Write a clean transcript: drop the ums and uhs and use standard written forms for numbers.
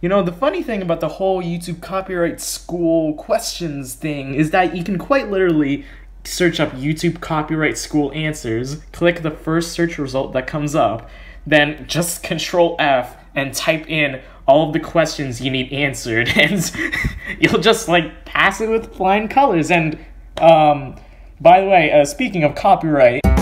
You know, the funny thing about the whole YouTube Copyright School questions thing is that you can quite literally search up YouTube Copyright School answers, click the first search result that comes up, then just Control F and type in all of the questions you need answered, and you'll just, like, pass it with flying colors. And, by the way, speaking of copyright...